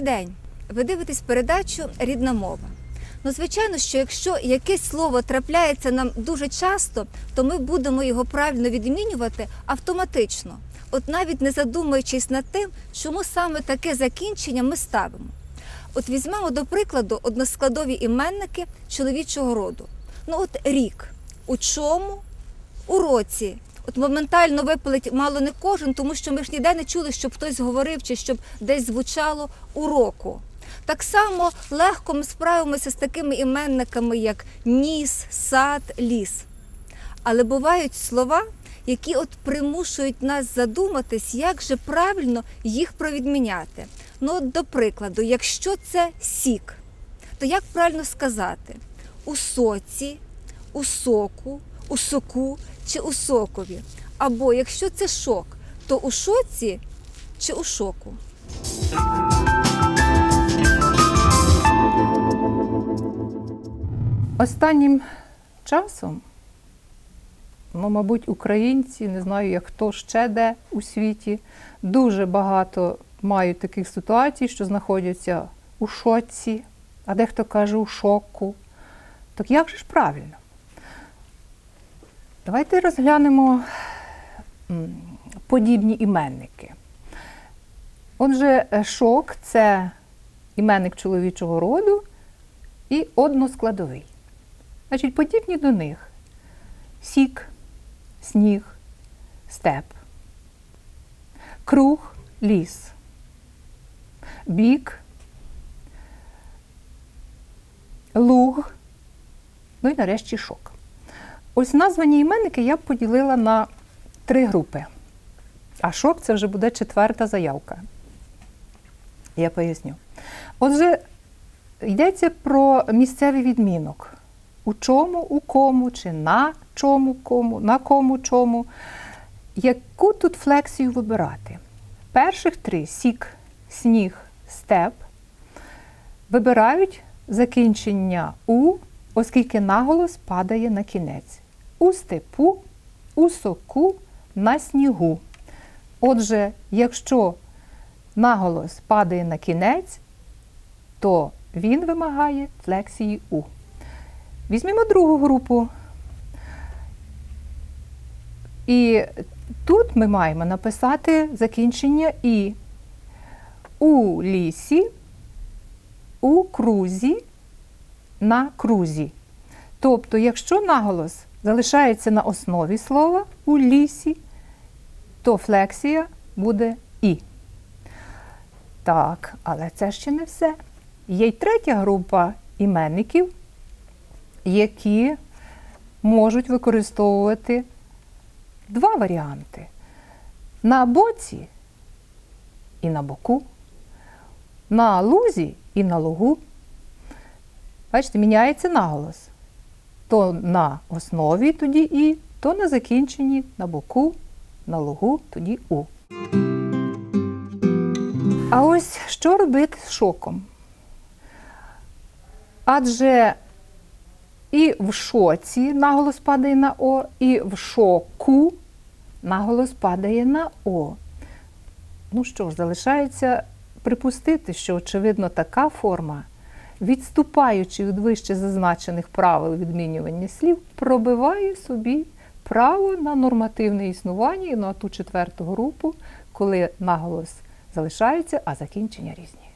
день! Ви дивитесь передачу «Рідна мова». Ну, звичайно, що якщо якесь слово трапляється нам дуже часто, то ми будемо його правильно відмінювати автоматично. От навіть не задумуючись над тим, чому саме таке закінчення ми ставимо. От візьмемо, до прикладу, односкладові іменники чоловічого роду. Ну от рік. У чому? У році. От моментально випалить мало не кожен, тому що ми ж ніде не чули, щоб хтось говорив, чи щоб десь звучало у року. Так само легко ми справимося з такими іменниками, як ніс, сад, ліс. Але бувають слова, які от примушують нас задуматись, як же правильно їх провідміняти. Ну от, до прикладу, якщо це сік, то як правильно сказати? У соці, у соку, у соку чи у сокові? Або якщо це шок, то у шоці чи у шоку? Останнім часом, мабуть, українці, не знаю, як хто ще де у світі, дуже багато мають таких ситуацій, що знаходяться у шоці, а дехто каже у шоку. Так як же ж правильно? Давайте розглянемо подібні іменники. Отже, шок – це іменник чоловічого роду і односкладовий. Значить, подібні до них сік, сніг, степ, круг, ліс, бік, луг, ну і нарешті шок. Ось названі іменники я б поділила на 3 групи. А шок – це вже буде 4-та заявка. Я поясню. Отже, йдеться про місцевий відмінок. У чому, у кому, чи на чому, кому, на кому, чому. Яку тут флексію вибирати? Перших 3 – сік, сніг, степ – вибирають закінчення «у», оскільки наголос падає на кінець. У степу, у соку, на снігу. Отже, якщо наголос падає на кінець, то він вимагає флексії «у». Візьмемо другу групу. І тут ми маємо написати закінчення «і». У лісі, у крузі, на крузі. Тобто, якщо наголос залишається на основі слова у лісі, то флексія буде «і». Так, але це ще не все. Є й третя група іменників, які можуть використовувати 2 варіанти. На боці і на боку, на лузі і на лугу. Бачите, міняється наголос. То на основі тоді «і», то на закінченні на боку, на лугу тоді «у». А ось що робити з шоком? Адже і в шоці наголос падає на «о», і в шоку наголос падає на «о». Ну що ж, залишається припустити, що, очевидно, така форма, відступаючи від вище зазначених правил відмінювання слів, пробиває собі право на нормативне існування і на ту 4-ту групу, коли наголос залишається, а закінчення різні.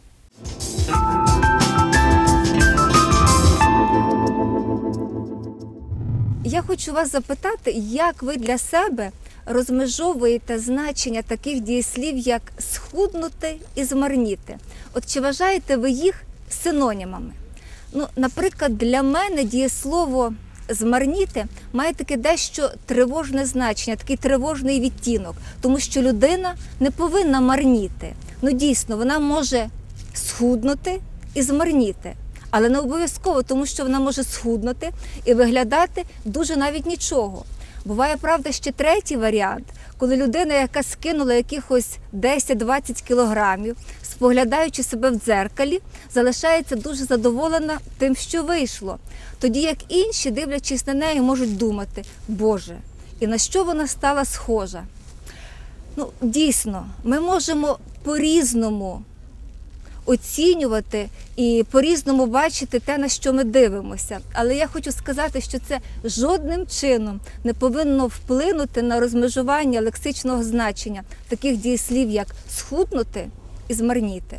Я хочу вас запитати, як ви для себе розмежовуєте значення таких дієслів, як «схуднути» і «змарніти». От чи вважаєте ви їх синонімами? Ну, наприклад, для мене дієслово «змарніти» має таке дещо тривожне значення, такий тривожний відтінок, тому що людина не повинна марніти. Ну, дійсно, вона може схуднути і змарніти. Але не обов'язково, тому що вона може схуднути і виглядати дуже навіть нічого. Буває, правда, ще третій варіант, коли людина, яка скинула якихось 10-20 кілограмів, споглядаючи себе в дзеркалі, залишається дуже задоволена тим, що вийшло. Тоді як інші, дивлячись на неї, можуть думати: «Боже, і на що вона стала схожа?» Ну, дійсно, ми можемо по-різному оцінювати і по-різному бачити те, на що ми дивимося. Але я хочу сказати, що це жодним чином не повинно вплинути на розмежування лексичного значення таких дієслів, як схуднути і змарніти.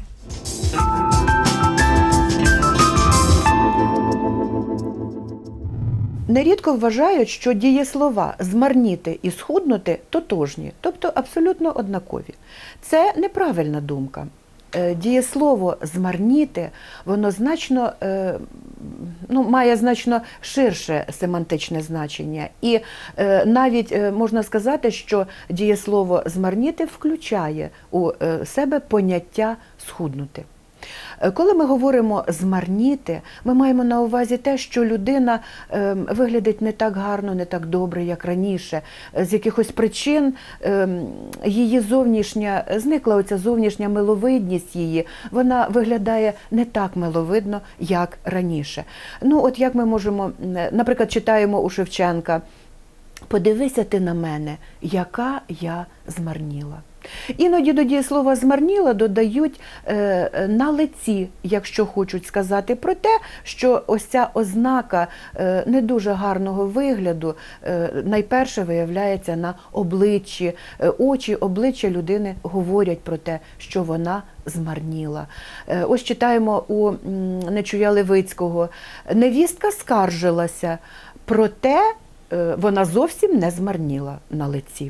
Нерідко вважають, що дієслова «змарніти» і «схуднути» тотожні, тобто абсолютно однакові. Це неправильна думка. Дієслово «змарніти» воно має значно ширше семантичне значення. І навіть можна сказати, що дієслово «змарніти» включає у себе поняття «схуднути». Коли ми говоримо «змарніти», ми маємо на увазі те, що людина виглядить не так гарно, не так добре, як раніше. З якихось причин її зникла оця зовнішня миловидність її, вона виглядає не так миловидно, як раніше. От як ми можемо, наприклад, читаємо у Шевченка «Подивися ти на мене, яка я змарніла». Іноді до дієслова «змарніла» додають «на лиці», якщо хочуть сказати про те, що ось ця ознака не дуже гарного вигляду найперше виявляється на обличчі. Очі, обличчя людини говорять про те, що вона змарніла. Ось читаємо у Нечуя Левицького «Невістка скаржилася, проте вона зовсім не змарніла на лиці».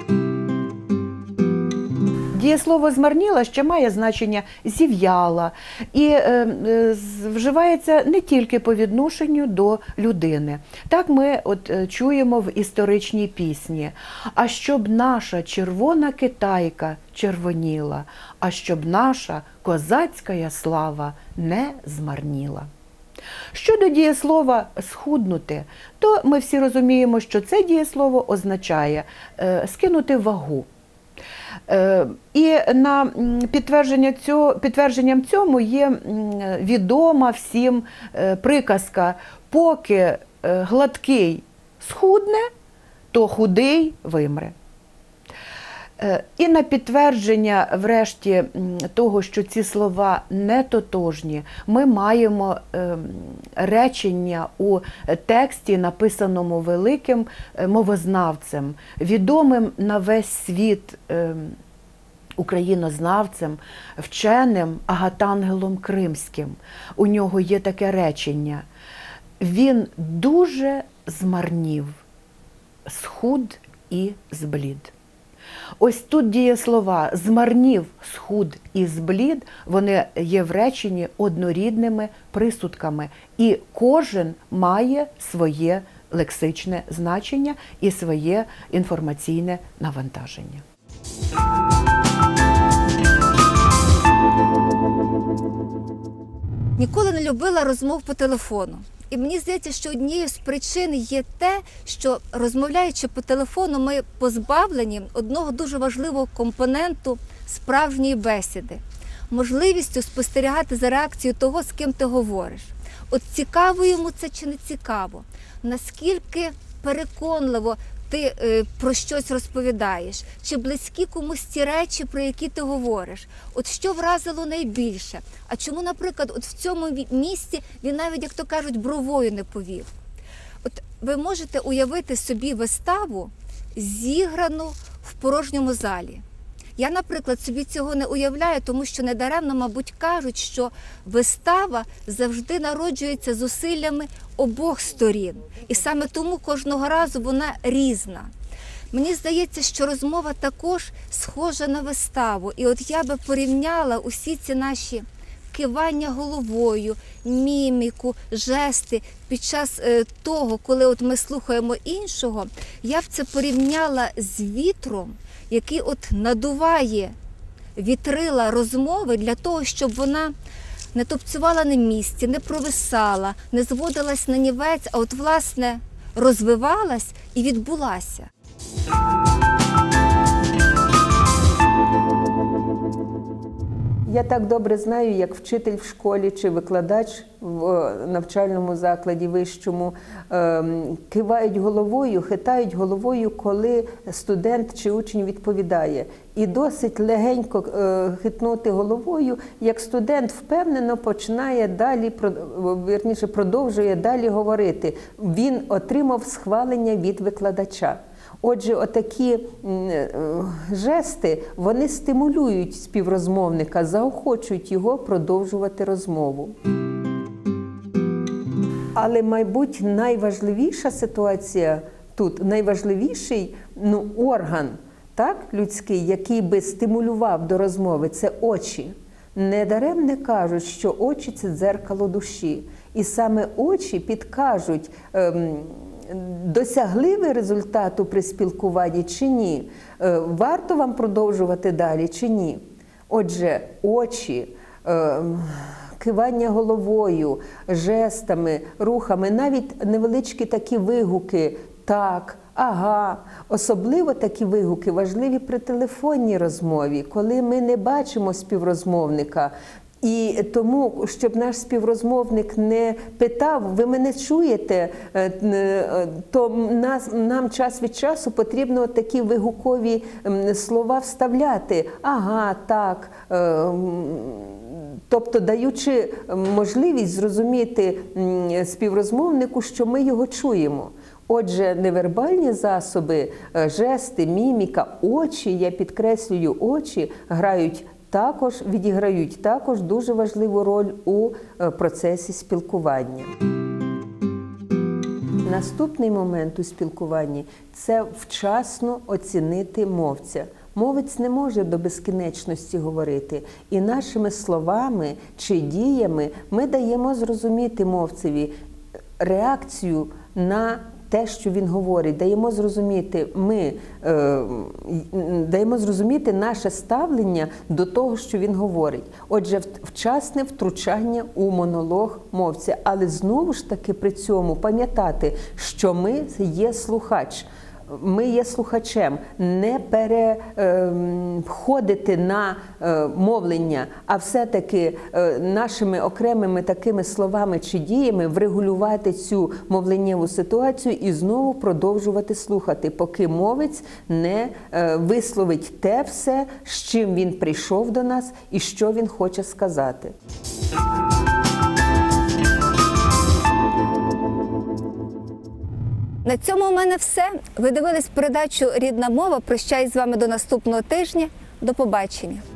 Дієслово «змарніла» ще має значення «зів'яла» і вживається не тільки по відношенню до людини. Так ми чуємо в історичній пісні «А щоб наша червона китайка червоніла, а щоб наша козацька слава не змарніла». Щодо дієслова «схуднути», то ми всі розуміємо, що це дієслово означає «скинути вагу». І на підтвердженням цьому є відома всім приказка «поки гладкий схудне, то худий вимре». І на підтвердження, врешті, того, що ці слова не тотожні, ми маємо речення у тексті, написаному великим мовознавцем, відомим на весь світ українознавцем, вченим Агатангелом Кримським. У нього є таке речення: «Він дуже змарнів, схуд і зблід». Ось тут дієслова «змарнів», «схуд» і «зблід» вони є в реченні однорідними присудками, і кожен має своє лексичне значення і своє інформаційне навантаження. Ніколи не любила розмов по телефону. І мені здається, що однією з причин є те, що, розмовляючи по телефону, ми позбавлені одного дуже важливого компоненту справжньої бесіди – можливістю спостерігати за реакцією того, з ким ти говориш. От цікаво йому це чи не цікаво? Наскільки переконливо ти про щось розповідаєш? Чи близькі комусь ті речі, про які ти говориш? От що вразило найбільше? А чому, наприклад, от в цьому місці він навіть, як то кажуть, бровою не повів? От ви можете уявити собі виставу, зіграну в порожньому залі. Я, наприклад, собі цього не уявляю, тому що недаремно, мабуть, кажуть, що вистава завжди народжується зусиллями обох сторін. І саме тому кожного разу вона різна. Мені здається, що розмова також схожа на виставу. І от я би порівняла усі ці наші кивання головою, міміку, жести під час того, коли от ми слухаємо іншого, я б це порівняла з вітром, який от надуває вітрила розмови для того, щоб вона не тупцювала на місці, не провисала, не зводилась на нівець, а от, власне, розвивалась і відбулася. Я так добре знаю, як вчитель в школі чи викладач в навчальному закладі вищому кивають головою, хитають головою, коли студент чи учень відповідає. І досить легенько хитнути головою, як студент впевнено починає далі, вірніше, продовжує далі говорити. Він отримав схвалення від викладача. Отже, отакі жести, вони стимулюють співрозмовника, заохочують його продовжувати розмову. Але, мабуть, найважливіша ситуація тут, найважливіший орган, так, людський, який би стимулював до розмови, це очі. Недаремне кажуть, що очі – це дзеркало душі. І саме очі підкажуть, досягли ви результату при спілкуванні чи ні, варто вам продовжувати далі чи ні. Отже, очі, кивання головою, жестами, рухами, навіть невеличкі такі вигуки «так», «ага». Особливо такі вигуки важливі при телефонній розмові, коли ми не бачимо співрозмовника. І тому, щоб наш співрозмовник не питав, ви мене чуєте, то нам час від часу потрібно такі вигукові слова вставляти. Ага, так. Тобто даючи можливість зрозуміти співрозмовнику, що ми його чуємо. Отже, невербальні засоби, жести, міміка, очі, я підкреслюю, очі відіграють також дуже важливу роль у процесі спілкування. Наступний момент у спілкуванні – це вчасно оцінити мовця. Мовець не може до безкінечності говорити, і нашими словами чи діями ми даємо зрозуміти мовцеві реакцію на те, що він говорить, даємо зрозуміти наше ставлення до того, що він говорить. Отже, вчасне втручання у монолог мовця, але знову ж таки при цьому пам'ятати, що ми є слухач. Ми є слухачем, не переходити на мовлення, а все-таки нашими окремими такими словами чи діями врегулювати цю мовленнєву ситуацію і знову продовжувати слухати, поки мовець не висловить те все, з чим він прийшов до нас і що він хоче сказати. На цьому у мене все. Ви дивились передачу «Рідна мова». Прощаюсь з вами до наступного тижня. До побачення.